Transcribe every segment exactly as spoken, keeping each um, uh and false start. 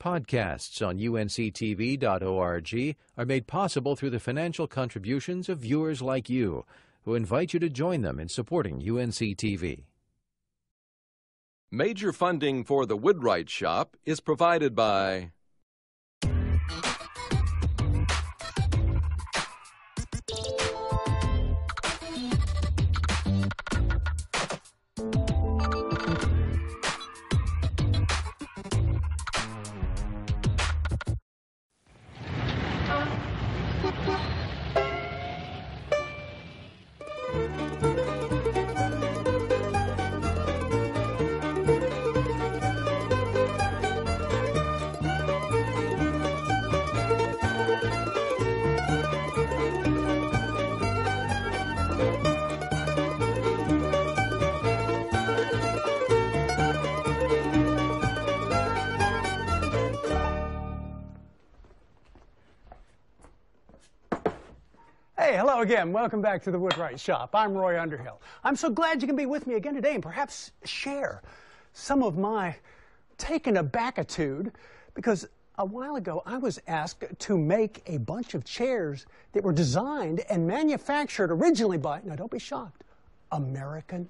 podcasts on U N C T V dot org are made possible through the financial contributions of viewers like you, who invite you to join them in supporting U N C T V. Major funding for the Woodwright Shop is provided by Hey, hello again. Welcome back to the Woodwright Shop. I'm Roy Underhill. I'm so glad you can be with me again today and perhaps share some of my taken aback-itude, because a while ago I was asked to make a bunch of chairs that were designed and manufactured originally by, now don't be shocked, American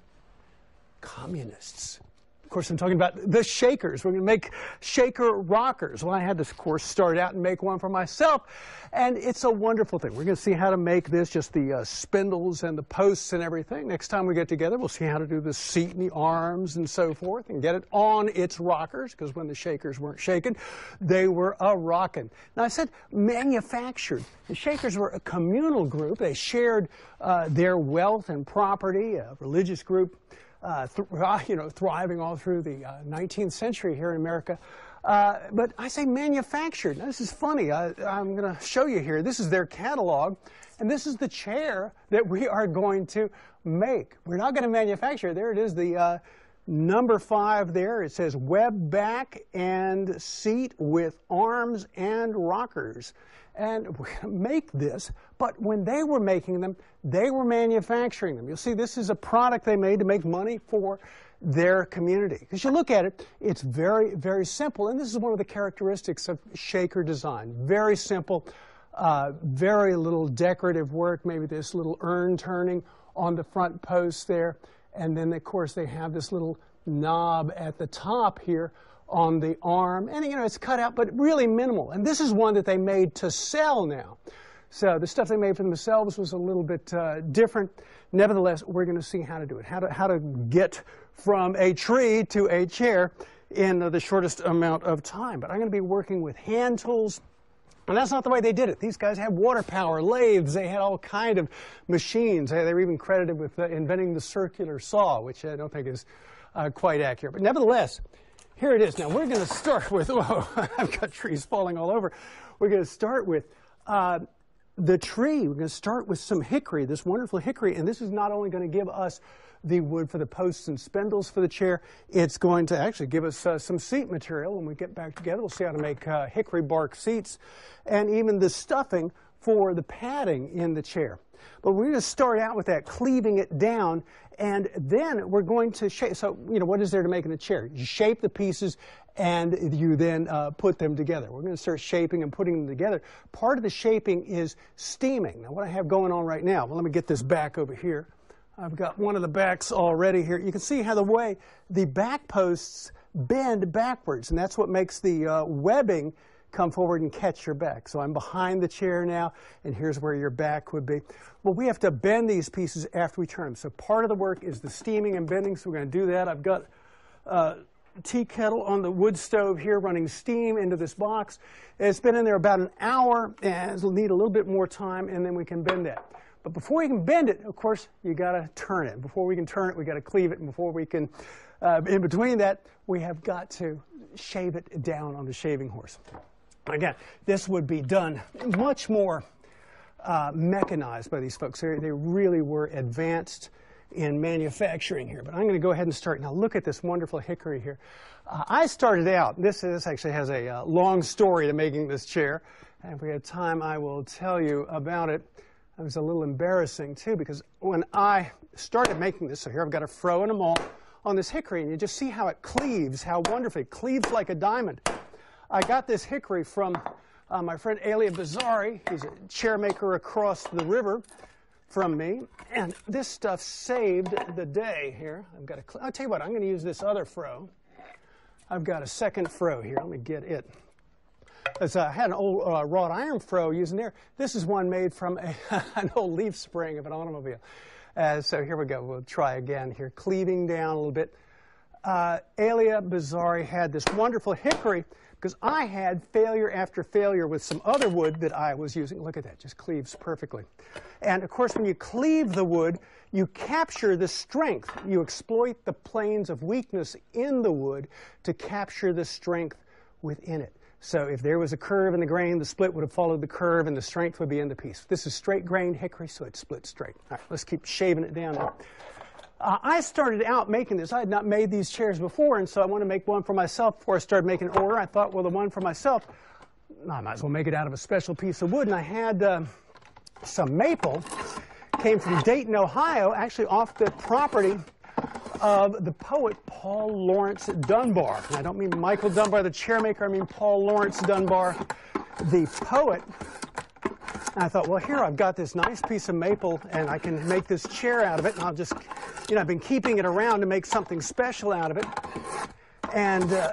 communists. Of course, I'm talking about the Shakers. We're going to make Shaker rockers. Well, I had to, of course, start out and make one for myself, and it's a wonderful thing. We're going to see how to make this, just the uh, spindles and the posts and everything. Next time we get together, we'll see how to do the seat and the arms and so forth and get it on its rockers, because when the Shakers weren't shaken, they were a-rockin'. Now, I said manufactured. The Shakers were a communal group. They shared uh, their wealth and property, a religious group. Uh, th you know, thriving all through the uh, nineteenth century here in America. Uh, but I say manufactured. Now, this is funny. I, I'm going to show you here. This is their catalog, and this is the chair that we are going to make. We're not going to manufacture. There it is, the uh, number five there. It says web back and seat with arms and rockers. And we're going to make this, but when they were making them, they were manufacturing them. You'll see this is a product they made to make money for their community. Because you look at it, it's very, very simple, and this is one of the characteristics of Shaker design. Very simple, uh, very little decorative work, maybe this little urn turning on the front post there, and then, of course, they have this little knob at the top here on the arm, and you know, it's cut out, but really minimal. And this is one that they made to sell now. So the stuff they made for themselves was a little bit uh, different. Nevertheless, we're going to see how to do it, how to, how to get from a tree to a chair in uh, the shortest amount of time. But I'm going to be working with hand tools. And that's not the way they did it. These guys had water power, lathes, they had all kind of machines. They were even credited with uh, inventing the circular saw, which I don't think is uh, quite accurate. But nevertheless, here it is. Now, we're going to start with, whoa, I've got trees falling all over. We're going to start with uh, the tree. We're going to start with some hickory, this wonderful hickory. And this is not only going to give us the wood for the posts and spindles for the chair, it's going to actually give us uh, some seat material. When we get back together, we'll see how to make uh, hickory bark seats and even the stuffing for the padding in the chair. But we're going to start out with that, cleaving it down, and then we're going to shape. So, you know, what is there to make in a chair? You shape the pieces, and you then uh, put them together. We're going to start shaping and putting them together. Part of the shaping is steaming. Now, what I have going on right now, well, let me get this back over here. I've got one of the backs already here. You can see how the way the back posts bend backwards, and that's what makes the uh, webbing come forward and catch your back. So I'm behind the chair now, and here's where your back would be. Well, we have to bend these pieces after we turn them. So part of the work is the steaming and bending, so we're going to do that. I've got a tea kettle on the wood stove here running steam into this box. It's been in there about an hour, and it'll need a little bit more time, and then we can bend that. But before you can bend it, of course, you got to turn it. Before we can turn it, we got to cleave it, and before we can, uh, in between that, we have got to shave it down on the shaving horse. Again, this would be done much more uh, mechanized by these folks. They, they really were advanced in manufacturing here. But I'm going to go ahead and start. Now, look at this wonderful hickory here. Uh, I started out, this, this actually has a uh, long story to making this chair. And if we have time, I will tell you about it. It was a little embarrassing, too, because when I started making this, so here I've got a froe and a maul on this hickory, and you just see how it cleaves, how wonderfully it cleaves like a diamond. I got this hickory from uh, my friend Elia Bizzari. He's a chair maker across the river from me. And this stuff saved the day here. I've got a, I'll tell you what, I'm going to use this other fro. I've got a second fro here. Let me get it. As I had an old uh, wrought iron fro using there. This is one made from a, an old leaf spring of an automobile. Uh, so here we go. We'll try again here. Cleaving down a little bit. Uh, Elia Bizzari had this wonderful hickory because I had failure after failure with some other wood that I was using. Look at that, just cleaves perfectly. And of course, when you cleave the wood, you capture the strength. You exploit the planes of weakness in the wood to capture the strength within it. So if there was a curve in the grain, the split would have followed the curve and the strength would be in the piece. This is straight grained hickory, so it splits straight. All right, let's keep shaving it down now. Uh, I started out making this. I had not made these chairs before, and so I wanted to make one for myself before I started making an order. I thought, well, the one for myself, I might as well make it out of a special piece of wood. And I had uh, some maple, came from Dayton, Ohio, actually off the property of the poet Paul Laurence Dunbar. And I don't mean Michael Dunbar, the chairmaker. I mean Paul Laurence Dunbar, the poet. And I thought, well, here I've got this nice piece of maple, and I can make this chair out of it. And I'll just, you know, I've been keeping it around to make something special out of it. And uh,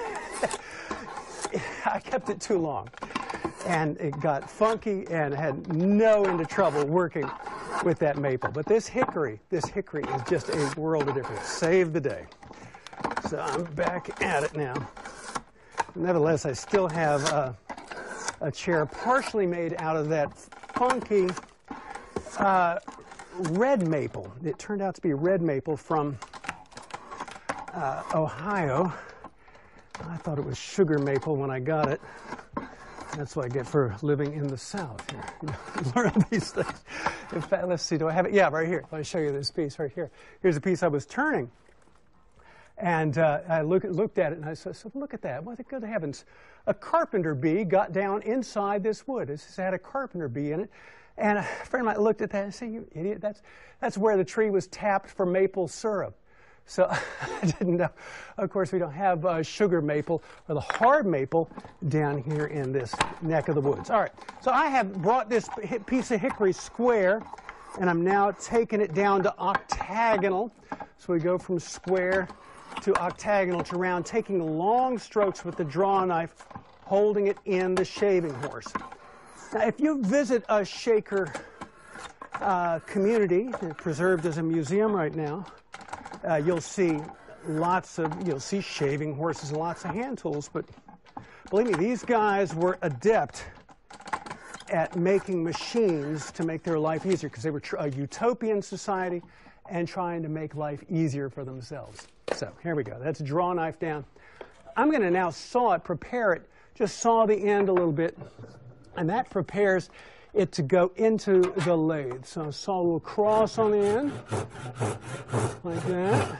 I kept it too long. And it got funky and had no end of trouble working with that maple. But this hickory, this hickory is just a world of difference. Saved the day. So I'm back at it now. Nevertheless, I still have uh, a chair partially made out of that funky uh, red maple. It turned out to be red maple from uh, Ohio. I thought it was sugar maple when I got it. That's what I get for living in the South here. You know, learn these things. In fact, let's see, do I have it? Yeah, right here. Let me show you this piece right here. Here's a piece I was turning. And uh, I look, looked at it, and I said, look at that. What the good heavens. A carpenter bee got down inside this wood. This had a carpenter bee in it. And a friend of mine looked at that and said, you idiot, that's, that's where the tree was tapped for maple syrup. So I didn't know. Of course, we don't have uh, sugar maple or the hard maple down here in this neck of the woods. All right, so I have brought this piece of hickory square, and I'm now taking it down to octagonal. So we go from square to octagonal to round, taking long strokes with the draw knife, holding it in the shaving horse. Now, if you visit a Shaker uh, community, preserved as a museum right now, Uh, you'll see lots of, you'll see shaving horses and lots of hand tools, but believe me, these guys were adept at making machines to make their life easier because they were tr a utopian society and trying to make life easier for themselves. So here we go. That's a draw knife down. I'm going to now saw it, prepare it, just saw the end a little bit, and that prepares it to go into the lathe. So I saw a little cross on the end, like that.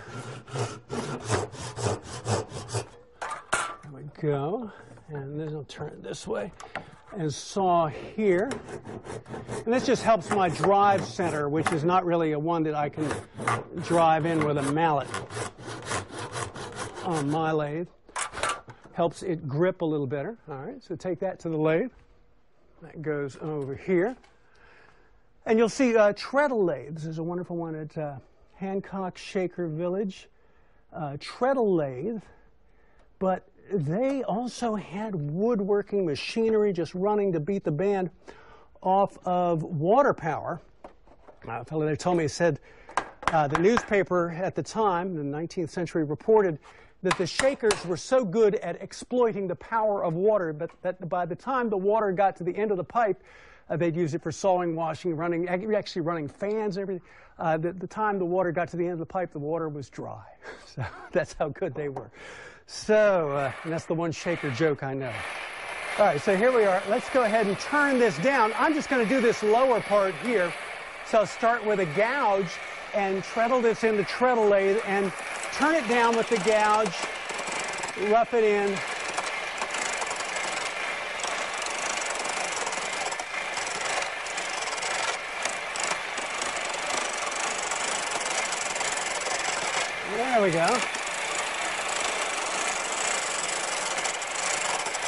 There we go. And then I'll turn it this way. And saw here. And this just helps my drive center, which is not really a one that I can drive in with a mallet on my lathe. Helps it grip a little better. All right, so take that to the lathe. That goes over here. And you'll see uh, treadle lathe. This is a wonderful one at uh, Hancock Shaker Village. Uh, treadle lathe. But they also had woodworking machinery just running to beat the band off of water power. Uh, a fellow there told me, he said, uh, the newspaper at the time, the nineteenth century, reported that the Shakers were so good at exploiting the power of water, but that by the time the water got to the end of the pipe, uh, they'd use it for sawing, washing, running, actually running fans, everything. Uh, the, the time the water got to the end of the pipe, the water was dry. So that's how good they were. So, uh, and that's the one Shaker joke I know. All right, so here we are. Let's go ahead and turn this down. I'm just going to do this lower part here. So I'll start with a gouge and treadle this in the treadle lathe and turn it down with the gouge, rough it in. There we go.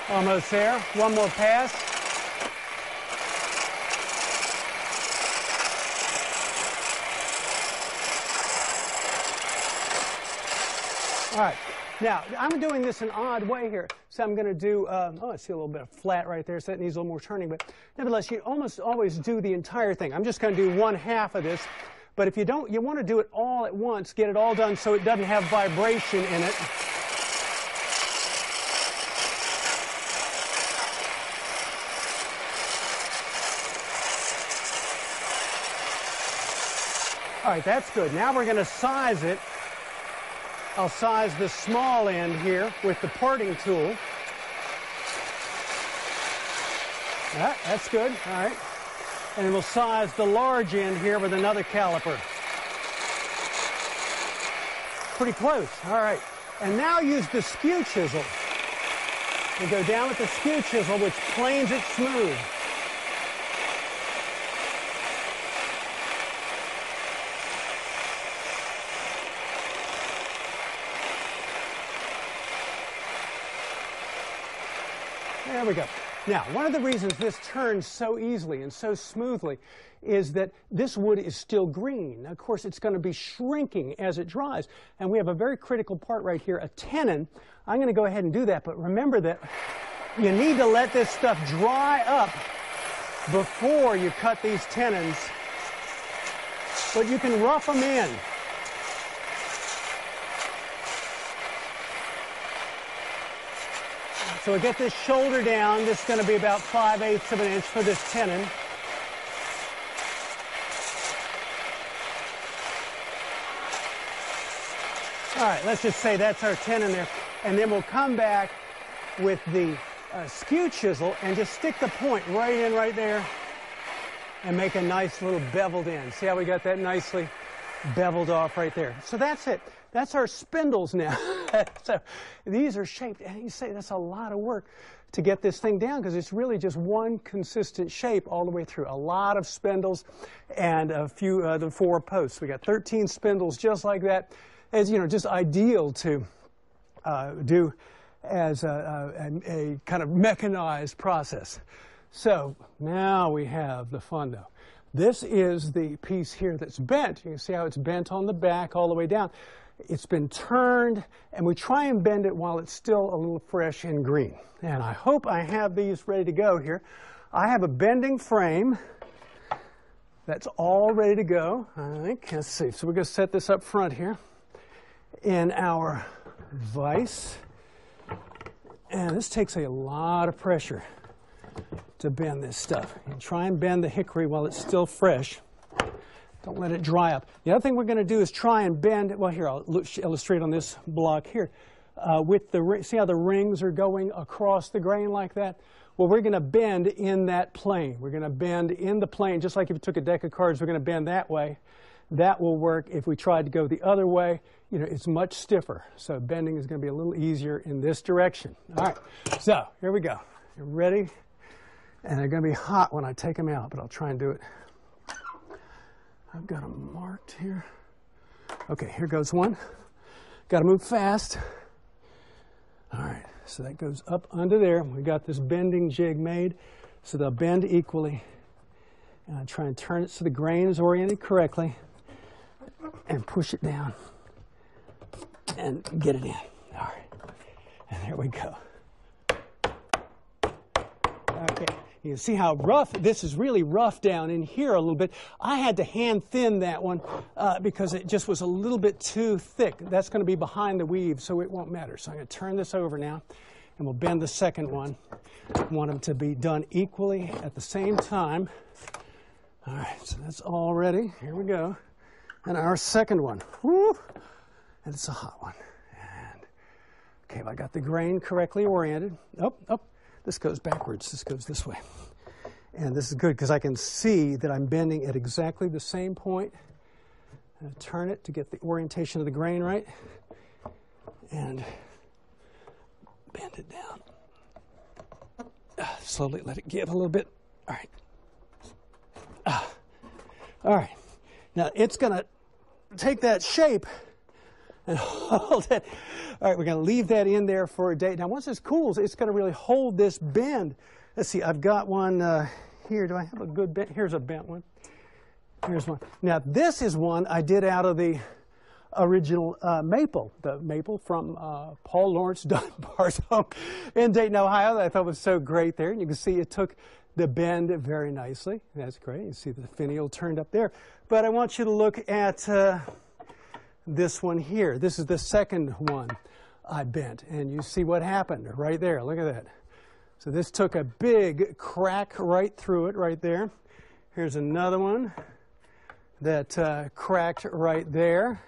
Almost there. One more pass. All right. Now, I'm doing this an odd way here. So I'm going to do, uh, oh, I see a little bit of flat right there, so that needs a little more turning. But nevertheless, you almost always do the entire thing. I'm just going to do one half of this. But if you don't, you want to do it all at once, get it all done so it doesn't have vibration in it. All right, that's good. Now we're going to size it. I'll size the small end here with the parting tool. That, that's good. All right. And then we'll size the large end here with another caliper. Pretty close. All right. And now use the skew chisel. We go down with the skew chisel, which planes it smooth. There we go. Now, one of the reasons this turns so easily and so smoothly is that this wood is still green. Of course, it's going to be shrinking as it dries. And we have a very critical part right here, a tenon. I'm going to go ahead and do that, but remember that you need to let this stuff dry up before you cut these tenons. But you can rough them in. So we get this shoulder down. This is going to be about five eighths of an inch for this tenon. All right, let's just say that's our tenon there. And then we'll come back with the uh, skew chisel and just stick the point right in right there and make a nice little beveled end. See how we got that nicely beveled off right there? So that's it. That's our spindles now. So these are shaped, and you say that's a lot of work to get this thing down because it's really just one consistent shape all the way through. A lot of spindles and a few uh, the four posts. We got thirteen spindles just like that. As you know, just ideal to uh, do as a, a, a kind of mechanized process. So now we have the fun though. This is the piece here that's bent. You can see how it's bent on the back all the way down. It's been turned, and we try and bend it while it's still a little fresh and green. And I hope I have these ready to go here. I have a bending frame that's all ready to go, I think. Let's see. So we're going to set this up front here in our vise. And this takes a lot of pressure to bend this stuff. And try and bend the hickory while it's still fresh. Don't let it dry up. The other thing we're going to do is try and bend, well here, I'll illustrate on this block here. Uh, with the, see how the rings are going across the grain like that? Well, we're going to bend in that plane. We're going to bend in the plane, just like if you took a deck of cards, we're going to bend that way. That will work. If we tried to go the other way, you know, it's much stiffer. So bending is going to be a little easier in this direction. All right, so here we go. You ready? And they're going to be hot when I take them out, but I'll try and do it. I've got them marked here. Okay, here goes one. Got to move fast. All right, so that goes up under there. We got this bending jig made, so they'll bend equally. And I try and turn it so the grain is oriented correctly, and push it down, and get it in. All right, and there we go. Okay. You can see how rough, this is really rough down in here a little bit. I had to hand thin that one uh, because it just was a little bit too thick. That's going to be behind the weave, so it won't matter. So I'm going to turn this over now, and we'll bend the second one. I want them to be done equally at the same time. All right, so that's all ready. Here we go. And our second one. Woo! And it's a hot one. And, okay, I got the grain correctly oriented. Oh, oh. This goes backwards. This goes this way. And this is good because I can see that I'm bending at exactly the same point. And I turn it to get the orientation of the grain right. And bend it down. Uh, slowly let it give a little bit. All right. Uh, all right. Now it's going to take that shape and hold it. All right, we're going to leave that in there for a day. Now, once this cools, it's going to really hold this bend. Let's see, I've got one uh, here. Do I have a good bent? Here's a bent one. Here's one. Now, this is one I did out of the original uh, maple, the maple from uh, Paul Laurence Dunbar's home in Dayton, Ohio, that I thought was so great there. And you can see it took the bend very nicely. That's great. You see the finial turned up there. But I want you to look at uh, this one here. This is the second one I bent. And you see what happened right there. Look at that. So this took a big crack right through it right there. Here's another one that uh, cracked right there.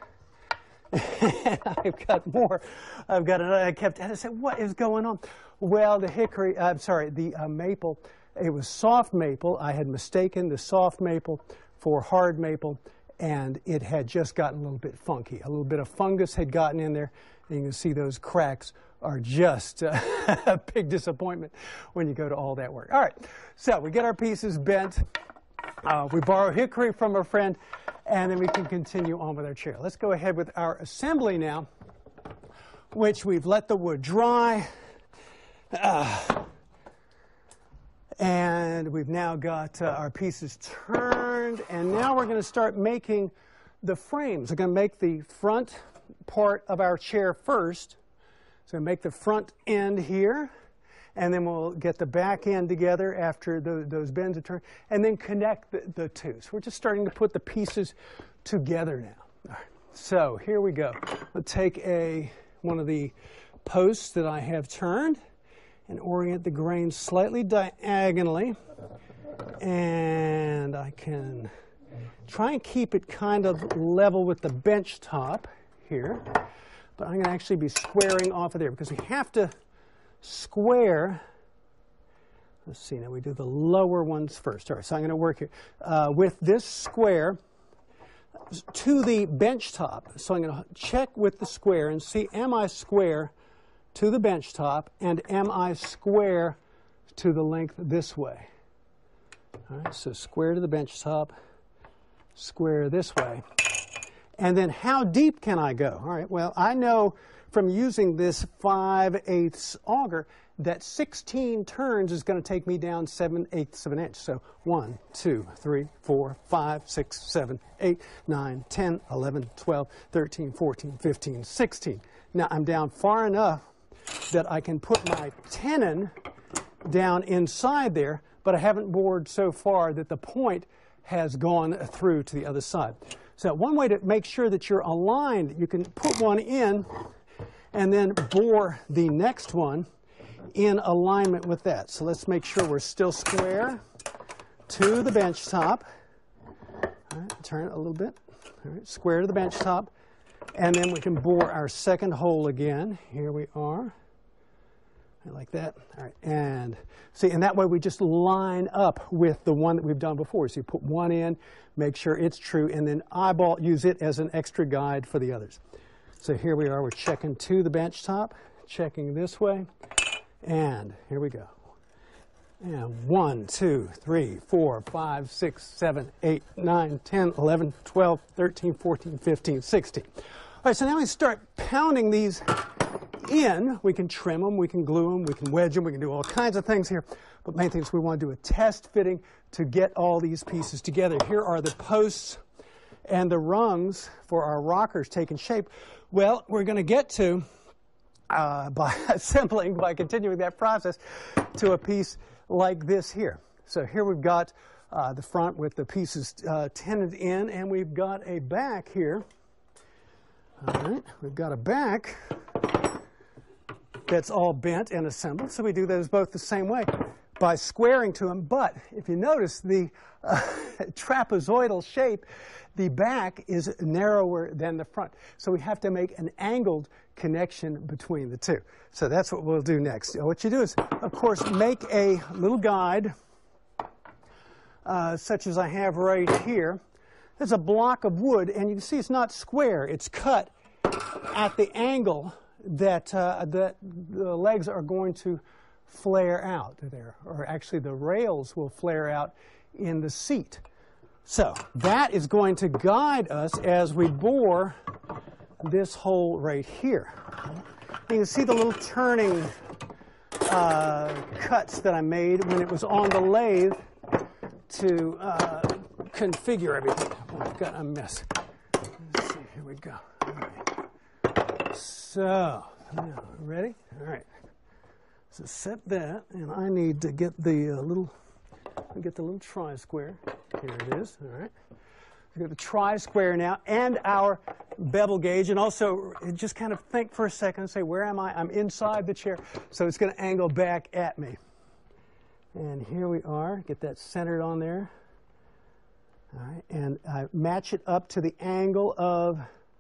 I've got more. I've got another. I kept, I said, what is going on? Well, the hickory, I'm sorry, the uh, maple, it was soft maple. I had mistaken the soft maple for hard maple, and it had just gotten a little bit funky. A little bit of fungus had gotten in there, and you can see those cracks are just uh, a big disappointment when you go to all that work. All right, so we get our pieces bent. Uh, we borrow hickory from a friend, and then we can continue on with our chair. Let's go ahead with our assembly now, which we've let the wood dry. Uh, and we've now got uh, our pieces turned, and now we're going to start making the frames. We're going to make the front part of our chair first. So make the front end here, and then we'll get the back end together after the, those bends are turned, and then connect the, the two. So we're just starting to put the pieces together now. All right. So here we go. I'll take a, one of the posts that I have turned and orient the grain slightly diagonally, and I can try and keep it kind of level with the bench top here. But I'm going to actually be squaring off of there because we have to square. Let's see, now we do the lower ones first. All right, so I'm going to work here uh, with this square to the bench top. So I'm going to check with the square and see, am I square to the bench top, and am I square to the length this way? All right, so square to the bench top, square this way. And then how deep can I go? All right, well, I know from using this five eighths auger that sixteen turns is going to take me down seven eighths of an inch. So one, two, three, four, five, six, seven, eight, nine, ten, eleven, twelve, thirteen, fourteen, fifteen, sixteen. Now I'm down far enough that I can put my tenon down inside there, but I haven't bored so far that the point has gone through to the other side. So one way to make sure that you're aligned, you can put one in and then bore the next one in alignment with that. So let's make sure we're still square to the bench top. All right, turn it a little bit. All right, square to the bench top. And then we can bore our second hole again. Here we are. Like that. All right, and see, and that way we just line up with the one that we've done before. So you put one in, make sure it's true, and then eyeball, use it as an extra guide for the others. So here we are, we're checking to the bench top, checking this way, and here we go. And one, two, three, four, five, six, seven, eight, nine, ten, eleven, twelve, thirteen, fourteen, fifteen, sixteen. All right, so now we start pounding these in. We can trim them, we can glue them, we can wedge them, we can do all kinds of things here. But main thing is we want to do a test fitting to get all these pieces together. Here are the posts and the rungs for our rockers taking shape. Well, we're going to get to, uh, by assembling, by continuing that process, to a piece like this here. So here we've got uh, the front with the pieces uh, tenoned in, and we've got a back here. All right, we've got a back that's all bent and assembled. So we do those both the same way by squaring to them. But if you notice the uh, trapezoidal shape, the back is narrower than the front. So we have to make an angled connection between the two. So that's what we'll do next. What you do is, of course, make a little guide, uh, such as I have right here. There's a block of wood, and you can see it's not square. It's cut at the angle that, uh, that the legs are going to flare out there, or actually the rails will flare out in the seat. So that is going to guide us as we bore this hole right here. You can see the little turning uh, cuts that I made when it was on the lathe to uh, configure everything. Oh, I've got a mess. Let's see, here we go. All right. So, now, ready? All right. So set that, and I need to get the uh, little, get the little tri-square. Here it is. All right. We've got the tri-square now, and our bevel gauge, and also just kind of think for a second and say, where am I? I'm inside the chair, so it's going to angle back at me. And here we are. Get that centered on there. All right, and I match it up to the angle of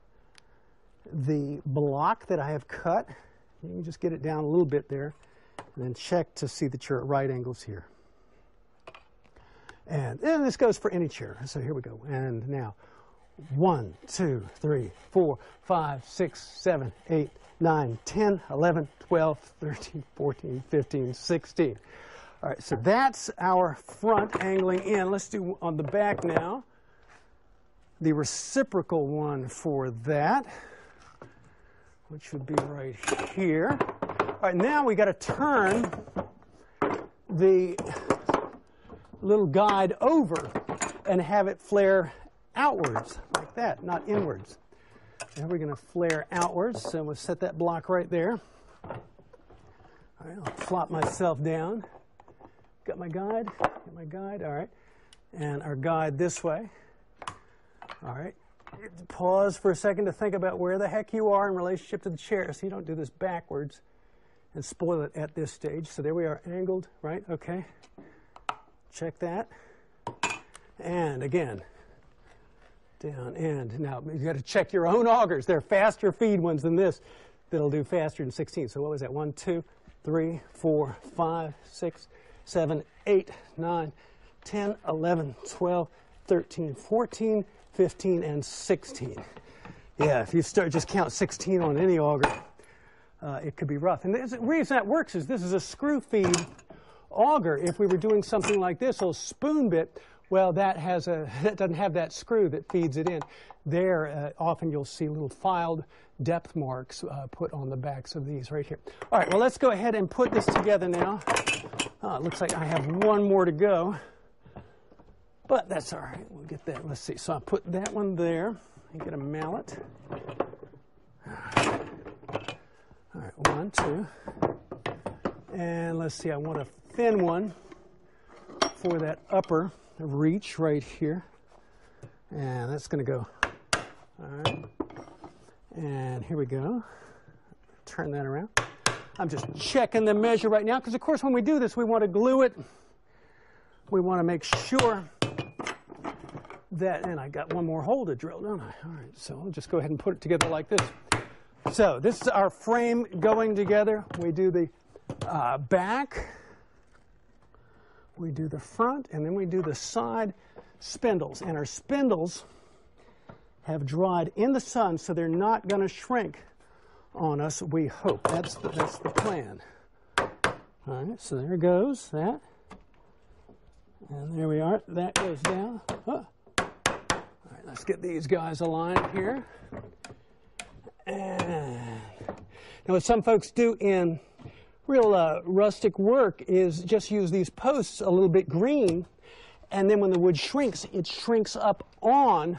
the block that I have cut. You can just get it down a little bit there, and then check to see that you're at right angles here. And, and this goes for any chair. So here we go. And now, one, two, three, four, five, six, seven, eight, nine, ten, eleven, twelve, thirteen, fourteen, fifteen, sixteen. All right, so that's our front angling in. Let's do on the back now. The reciprocal one for that, which would be right here. All right, now we got to turn the little guide over and have it flare outwards like that, not inwards. Now we're going to flare outwards, so we'll set that block right there. All right, I'll flop myself down. Got my guide, got my guide, all right. And our guide this way. All right, pause for a second to think about where the heck you are in relationship to the chair so you don't do this backwards and spoil it at this stage. So there we are, angled, right, okay. Check that. And again, down and now you got to check your own augers. They're faster feed ones than this that'll do faster than sixteen. So what was that? One, two, three, four, five, six, seven, eight, nine, ten, eleven, twelve, thirteen, fourteen, fifteen, and sixteen. Yeah, if you start just count sixteen on any auger, uh, it could be rough. And the reason that works is this is a screw feed auger. If we were doing something like this, a little spoon bit, well, that has a that doesn't have that screw that feeds it in. There, uh, often you'll see little filed depth marks uh, put on the backs of these right here. All right, well, let's go ahead and put this together now. Uh, it looks like I have one more to go, but that's all right. We'll get that. Let's see. So I put that one there. I get a mallet. All right, one, two. And let's see, I want a thin one for that upper reach right here. And that's going to go. All right. And here we go. Turn that around. I'm just checking the measure right now because, of course, when we do this, we want to glue it. We want to make sure that, and I got one more hole to drill, don't I? All right, so I'll just go ahead and put it together like this. So this is our frame going together. We do the uh, back, we do the front, and then we do the side spindles. And our spindles have dried in the sun, so they're not going to shrink on us, we hope. That's the, that's the plan. All right, so there goes that. And there we are. That goes down. Oh. All right, let's get these guys aligned here. And now what some folks do in real uh, rustic work is just use these posts a little bit green, and then when the wood shrinks, it shrinks up on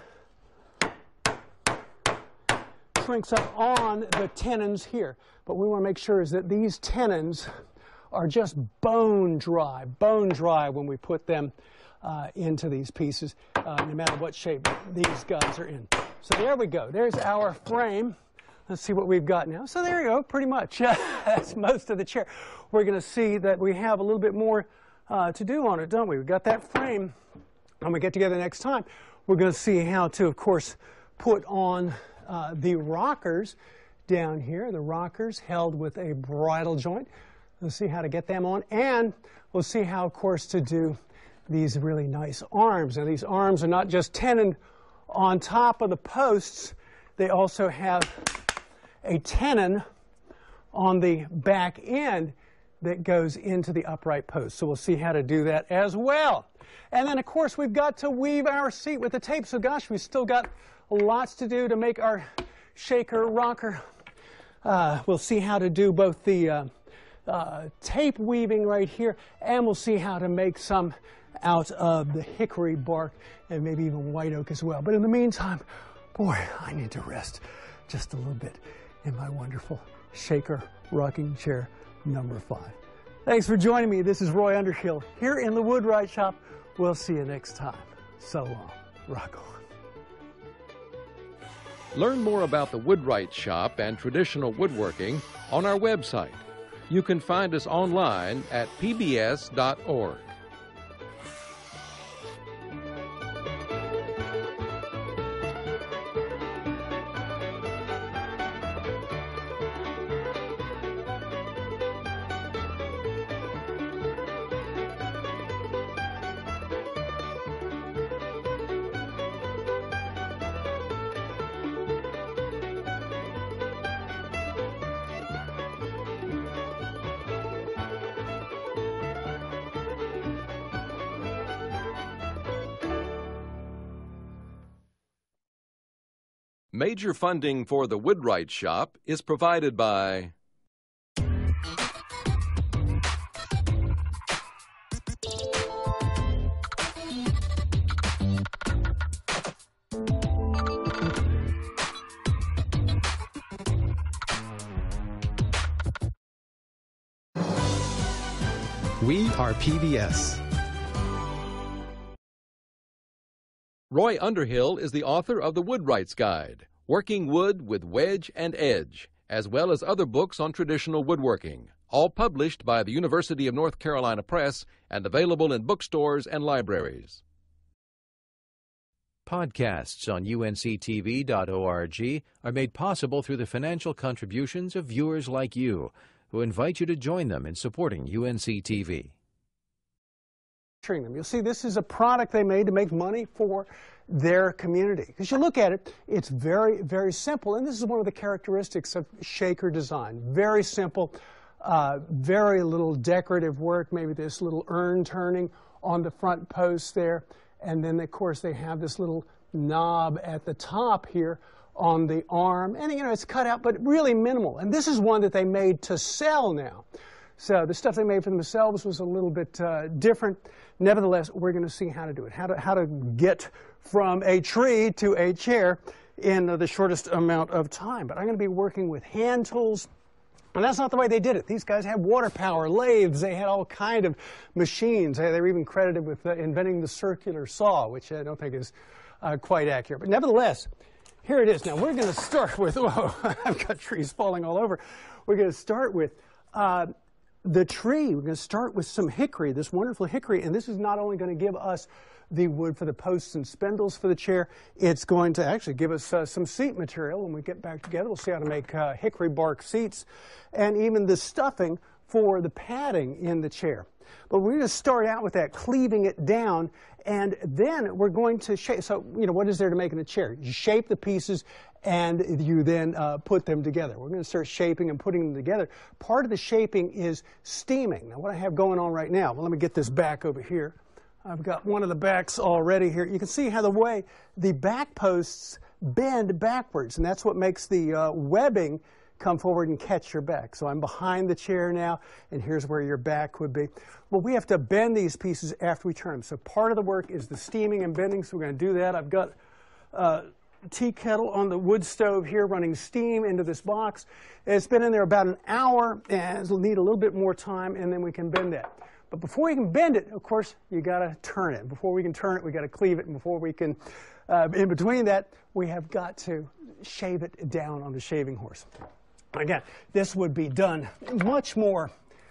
shrinks up on the tenons here. But we want to make sure is that these tenons are just bone dry, bone dry when we put them uh, into these pieces, uh, no matter what shape these guys are in. So there we go. There's our frame. Let's see what we've got now. So there you go, pretty much. That's most of the chair. We're going to see that we have a little bit more uh, to do on it, don't we? We've got that frame. When we get together next time, we're going to see how to, of course, put on uh, the rockers down here. The rockers held with a bridle joint. We'll see how to get them on. And we'll see how, of course, to do these really nice arms. Now, these arms are not just tenon on top of the posts. They also have a tenon on the back end that goes into the upright post. So we'll see how to do that as well. And then, of course, we've got to weave our seat with the tape. So, gosh, we've still got lots to do to make our shaker, rocker. Uh, we'll see how to do both the uh, uh, tape weaving right here, and we'll see how to make some out of the hickory bark and maybe even white oak as well. But in the meantime, boy, I need to rest just a little bit in my wonderful shaker rocking chair number five. Thanks for joining me. This is Roy Underhill here in the Woodwright Shop. We'll see you next time. So long. Rock on. Learn more about the Woodwright Shop and traditional woodworking on our website. You can find us online at p b s dot org. Major funding for the Woodwright Shop is provided by We are P B S. Roy Underhill is the author of The Woodwright's Guide, Working Wood with Wedge and Edge, as well as other books on traditional woodworking, all published by the University of North Carolina Press and available in bookstores and libraries. Podcasts on U N C T V dot org are made possible through the financial contributions of viewers like you, who invite you to join them in supporting U N C T V. Them. You'll see this is a product they made to make money for their community. Because you look at it, it's very, very simple. And this is one of the characteristics of shaker design. Very simple, uh, very little decorative work, maybe this little urn turning on the front post there. And then, of course, they have this little knob at the top here on the arm. And, you know, it's cut out, but really minimal. And this is one that they made to sell now. So the stuff they made for themselves was a little bit uh, different. Nevertheless, we're going to see how to do it, how to, how to get from a tree to a chair in uh, the shortest amount of time. But I'm going to be working with hand tools. And that's not the way they did it. These guys had water power, lathes, they had all kind of machines. They were even credited with uh, inventing the circular saw, which I don't think is uh, quite accurate. But nevertheless, here it is. Now, we're going to start with, whoa, I've got trees falling all over. We're going to start with uh, the tree. We're going to start with some hickory, this wonderful hickory, and this is not only going to give us the wood for the posts and spindles for the chair, it's going to actually give us uh, some seat material. When we get back together, we'll see how to make uh, hickory bark seats and even the stuffing for the padding in the chair. But we're going to start out with that, cleaving it down, and then we're going to shape. So, you know, what is there to make in a chair? You shape the pieces, and you then uh, put them together. We're going to start shaping and putting them together. Part of the shaping is steaming. Now, what I have going on right now, well, let me get this back over here. I've got one of the backs already here. You can see how the way the back posts bend backwards, and that's what makes the uh, webbing come forward and catch your back. So I'm behind the chair now, and here's where your back would be. Well, we have to bend these pieces after we turn them. So part of the work is the steaming and bending, so we're going to do that. I've got uh, tea kettle on the wood stove here running steam into this box. It's been in there about an hour, and it'll need a little bit more time, and then we can bend that. But before you can bend it, of course, you got to turn it. Before we can turn it, we got to cleave it, and before we can, uh, in between that, we have got to shave it down on the shaving horse. Again, this would be done much more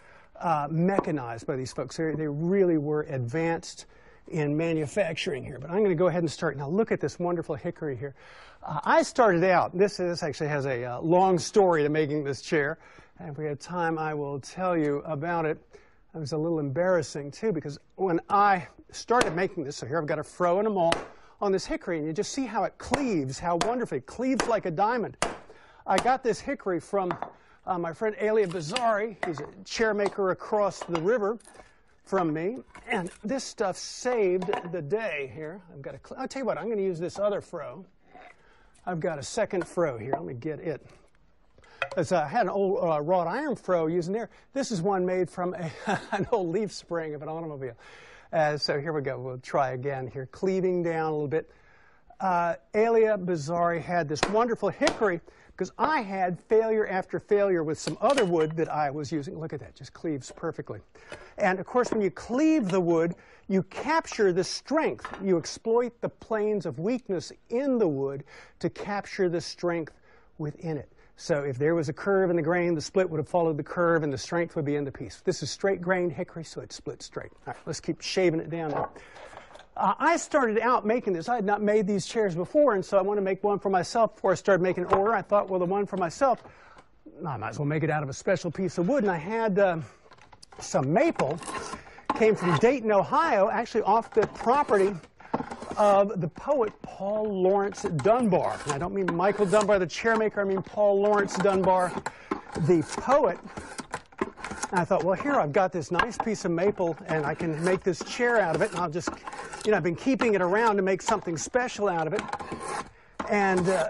uh, mechanized by these folks. They, they really were advanced in manufacturing here. But I'm going to go ahead and start. Now look at this wonderful hickory here. Uh, I started out, this, this actually has a uh, long story to making this chair. And if we have time, I will tell you about it. It was a little embarrassing too, because when I started making this, so here I've got a froe and a maul on this hickory, and you just see how it cleaves, how wonderfully it cleaves like a diamond. I got this hickory from uh, my friend Elia Bazzari. He's a chair maker across the river from me. And this stuff saved the day here. I've got a, I'll tell you what, I'm going to use this other froe. I've got a second froe here. Let me get it. As I had an old uh, wrought iron froe using there. This is one made from a, an old leaf spring of an automobile. Uh, so here we go. We'll try again here. Cleaving down a little bit. Uh, Elia Bizzari had this wonderful hickory because I had failure after failure with some other wood that I was using. Look at that. Just cleaves perfectly. And, of course, when you cleave the wood, you capture the strength. You exploit the planes of weakness in the wood to capture the strength within it. So if there was a curve in the grain, the split would have followed the curve, and the strength would be in the piece. This is straight-grained hickory, so it splits straight. All right, let's keep shaving it down now. Uh, I started out making this. I had not made these chairs before, and so I wanted to make one for myself before I started making an order. I thought, well, the one for myself, I might as well make it out of a special piece of wood. And I had uh, some maple. Came from Dayton, Ohio, actually off the property of the poet Paul Laurence Dunbar. And I don't mean Michael Dunbar, the chairmaker. I mean Paul Laurence Dunbar, the poet. And I thought, well, here I've got this nice piece of maple, and I can make this chair out of it. And I'll just, you know, I've been keeping it around to make something special out of it. And uh,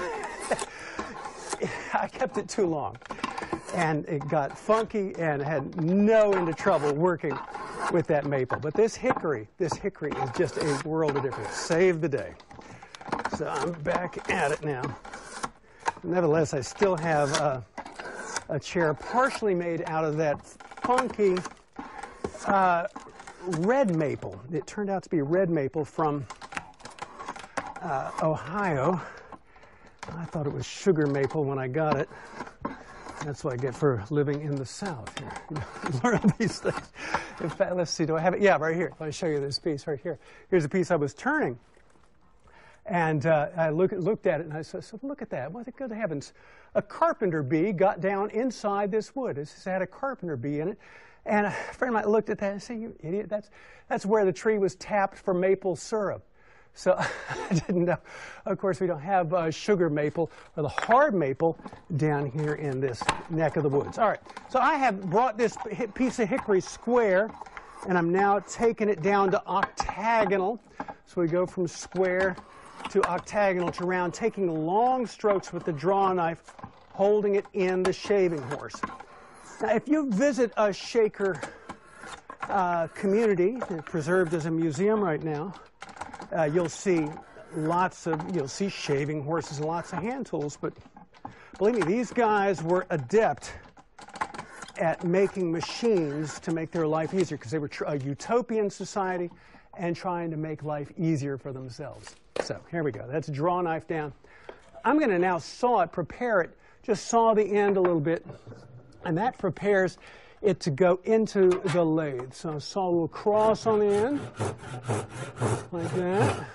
I kept it too long. And it got funky and had no end of trouble working with that maple. But this hickory, this hickory is just a world of difference. Saved the day. So I'm back at it now. Nevertheless, I still have uh, a chair partially made out of that funky uh, red maple. It turned out to be red maple from uh, Ohio. I thought it was sugar maple when I got it. That's what I get for living in the South here. You know, learn these things. In fact, let's see, do I have it? Yeah, right here. Let me show you this piece right here. Here's a piece I was turning. And uh, I look, looked at it, and I said, so look at that. What the good heavens. A carpenter bee got down inside this wood. This had a carpenter bee in it. And a friend of mine looked at that and said, you idiot, that's, that's where the tree was tapped for maple syrup. So I didn't know. Of course, we don't have uh, sugar maple or the hard maple down here in this neck of the woods. All right, so I have brought this piece of hickory square, and I'm now taking it down to octagonal. So we go from square to octagonal to round, taking long strokes with the draw knife, holding it in the shaving horse. Now, if you visit a Shaker uh, community, preserved as a museum right now, Uh, you'll see lots of, you'll see shaving horses and lots of hand tools, but believe me, these guys were adept at making machines to make their life easier because they were tr a utopian society and trying to make life easier for themselves. So here we go. That's a draw knife down. I'm going to now saw it, prepare it, just saw the end a little bit, and that prepares it to go into the lathe. So I saw a little cross on the end, like that.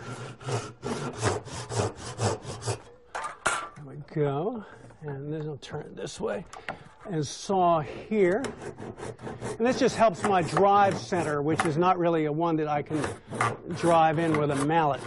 There we go. And then I'll turn it this way. And saw here. And this just helps my drive center, which is not really a one that I can drive in with a mallet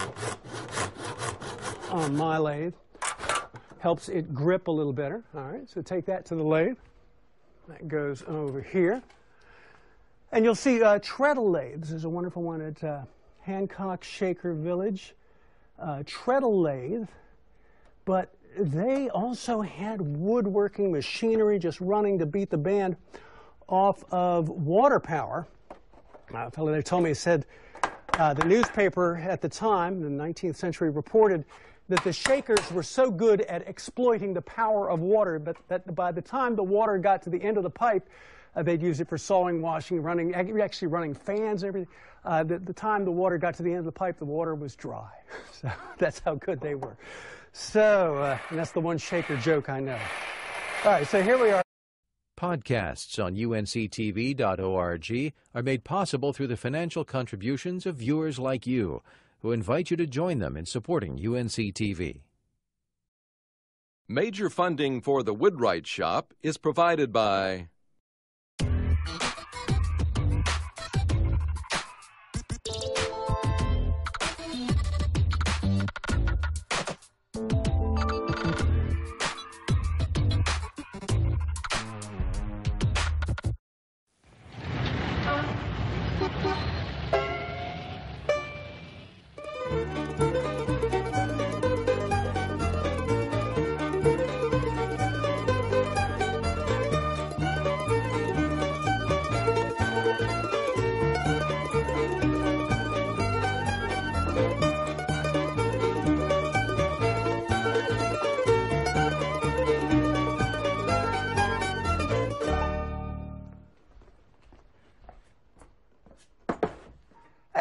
on my lathe. Helps it grip a little better. All right, so take that to the lathe. That goes over here. And you'll see uh, treadle lathes. There's a wonderful one at uh, Hancock Shaker Village. Uh, treadle lathe. But they also had woodworking machinery just running to beat the band off of water power. Uh, a fellow there told me, he said, uh, the newspaper at the time, the nineteenth century, reported that the Shakers were so good at exploiting the power of water, but that by the time the water got to the end of the pipe, uh, they'd use it for sawing, washing, running, actually running fans and everything. Uh, the, the time the water got to the end of the pipe, the water was dry. So that's how good they were. So, uh, and that's the one Shaker joke I know. All right, so here we are. Podcasts on U N C T V dot org are made possible through the financial contributions of viewers like you, who invite you to join them in supporting U N C T V. Major funding for the Woodwright Shop is provided by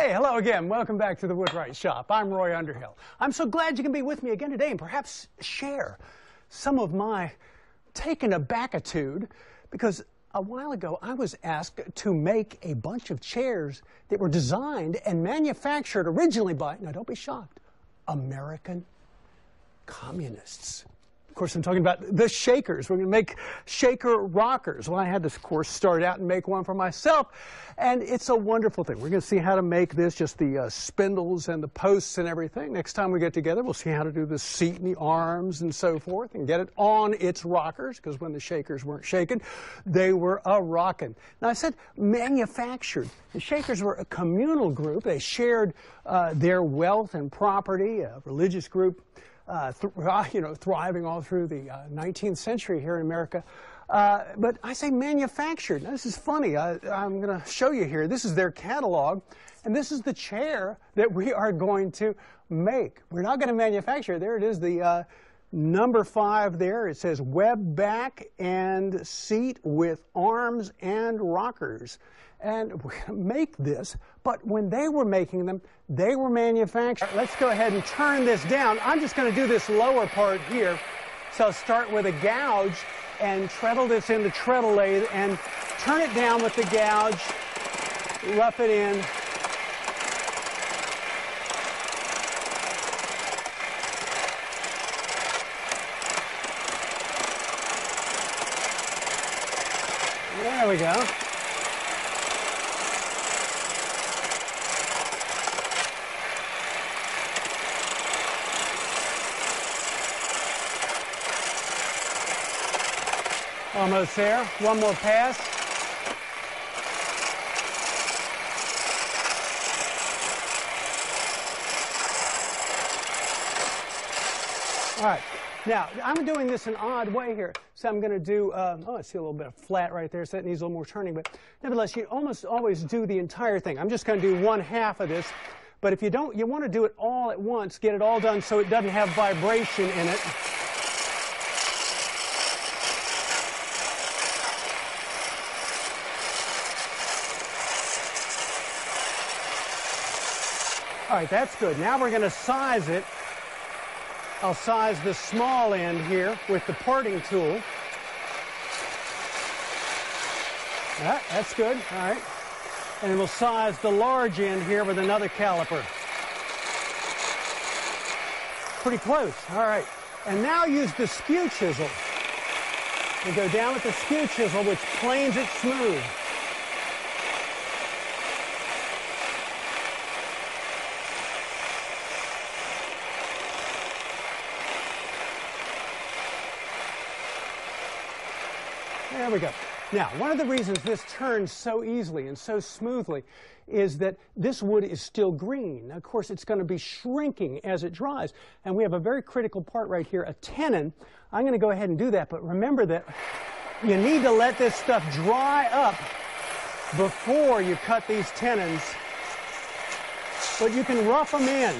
Hey, hello again. Welcome back to the Woodwright Shop. I'm Roy Underhill. I'm so glad you can be with me again today and perhaps share some of my taken aback-itude, because a while ago I was asked to make a bunch of chairs that were designed and manufactured originally by, now don't be shocked, American communists. Of course, I'm talking about the Shakers. We're going to make Shaker rockers. Well, I had this course start out and make one for myself, and it's a wonderful thing. We're going to see how to make this, just the uh, spindles and the posts and everything. Next time we get together, we'll see how to do the seat and the arms and so forth and get it on its rockers, because when the Shakers weren't shaken, they were a rockin'. Now, I said manufactured. The Shakers were a communal group. They shared uh, their wealth and property, a religious group. Uh, th you know, thriving all through the uh, nineteenth century here in America. Uh, but I say manufactured. Now, this is funny. I, I'm going to show you here. This is their catalog, and this is the chair that we are going to make. We're not going to manufacture. There it is, the uh, number five there. It says web back and seat with arms and rockers. And we're going to make this, but when they were making them, they were manufactured. Let's go ahead and turn this down. I'm just going to do this lower part here. So I'll start with a gouge and treadle this in the treadle lathe and turn it down with the gouge, rough it in. There we go. Almost there. One more pass. All right. Now, I'm doing this an odd way here. So I'm going to do, um, oh, I see a little bit of flat right there, so that needs a little more turning. But nevertheless, you almost always do the entire thing. I'm just going to do one half of this. But if you don't, you want to do it all at once, get it all done so it doesn't have vibration in it. All right, that's good. Now we're going to size it. I'll size the small end here with the parting tool. That, that's good. All right. And we'll size the large end here with another caliper. Pretty close. All right. And now use the skew chisel. And go down with the skew chisel, which planes it smooth. There we go. Now, one of the reasons this turns so easily and so smoothly is that this wood is still green. Of course, it's going to be shrinking as it dries. And we have a very critical part right here, a tenon. I'm going to go ahead and do that, but remember that you need to let this stuff dry up before you cut these tenons. But you can rough them in.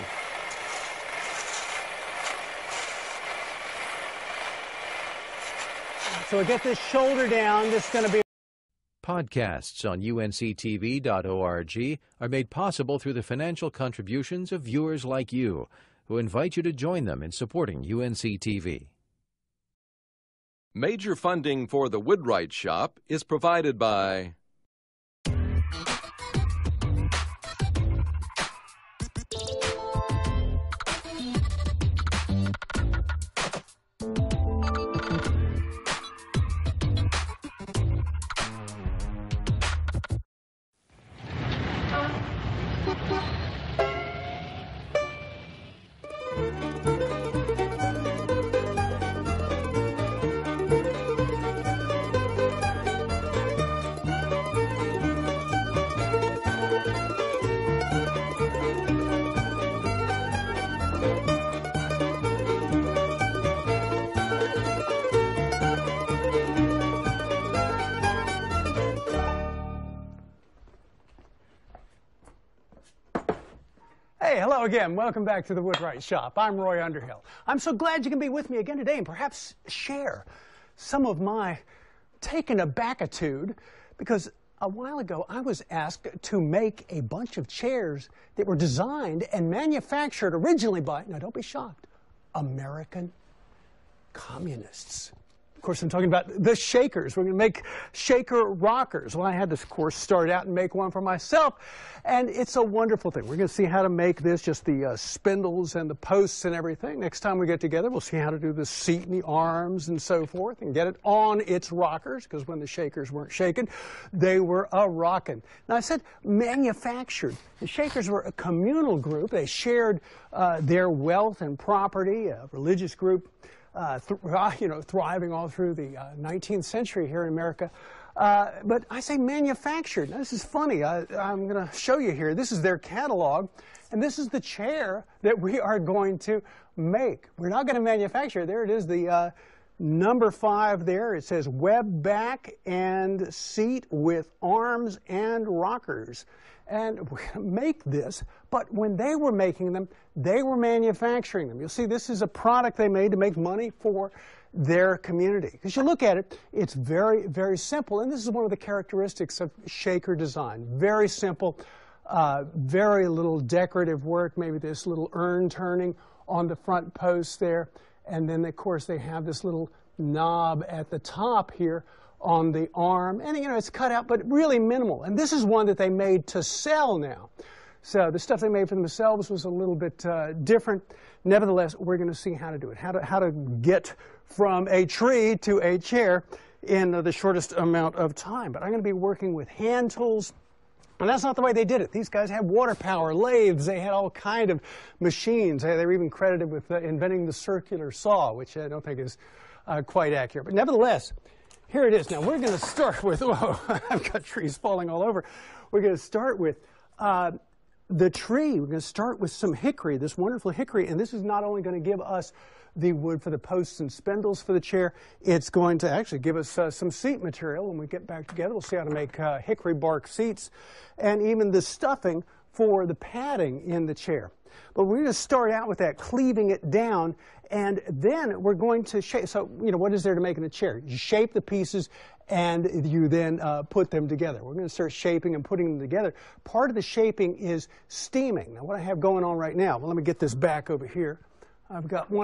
So we'll get this shoulder down. This is going to be... Podcasts on U N C T V dot org are made possible through the financial contributions of viewers like you, who invite you to join them in supporting U N C T V. Major funding for the Woodwright Shop is provided by Hey, hello again. Welcome back to the Woodwright Shop. I'm Roy Underhill. I'm so glad you can be with me again today and perhaps share some of my taken aback-itude, because A while ago, I was asked to make a bunch of chairs that were designed and manufactured originally by, now don't be shocked, American communists. Of course, I'm talking about the Shakers. We're going to make Shaker rockers. Well, I had to, of course, start out and make one for myself, and it's a wonderful thing. We're going to see how to make this, just the uh, spindles and the posts and everything. Next time we get together, we'll see how to do the seat and the arms and so forth and get it on its rockers, because when the Shakers weren't shaken, they were a-rockin'. Now, I said manufactured. The Shakers were a communal group. They shared uh, their wealth and property, a religious group. Uh, th you know, thriving all through the uh, nineteenth century here in America. Uh, but I say manufactured. Now, this is funny. I, I'm going to show you here. This is their catalog, and this is the chair that we are going to make. We're not going to manufacture. There it is, the uh, number five there. It says web back and seat with arms and rockers. And we're going to make this, but when they were making them, they were manufacturing them. You'll see this is a product they made to make money for their community. Because you look at it, it's very, very simple, and this is one of the characteristics of Shaker design. Very simple, uh, very little decorative work, maybe this little urn turning on the front post there, and then, of course, they have this little knob at the top here on the arm, and you know, it's cut out, but really minimal. And this is one that they made to sell now. So the stuff they made for themselves was a little bit uh, different. Nevertheless, we're going to see how to do it, how to, how to get from a tree to a chair in uh, the shortest amount of time. But I'm going to be working with hand tools. And that's not the way they did it. These guys had water power, lathes, they had all kind of machines. They were even credited with uh, inventing the circular saw, which I don't think is uh, quite accurate. But nevertheless, here it is. Now, we're going to start with, whoa, I've got trees falling all over. We're going to start with uh, the tree. We're going to start with some hickory, this wonderful hickory. And this is not only going to give us the wood for the posts and spindles for the chair, it's going to actually give us uh, some seat material. When we get back together, we'll see how to make uh, hickory bark seats and even the stuffing for the padding in the chair. But we're going to start out with that, cleaving it down, and then we're going to shape. So, you know, what is there to make in a chair? You shape the pieces, and you then uh, put them together. We're going to start shaping and putting them together. Part of the shaping is steaming. Now, what I have going on right now, well, let me get this back over here. I've got one.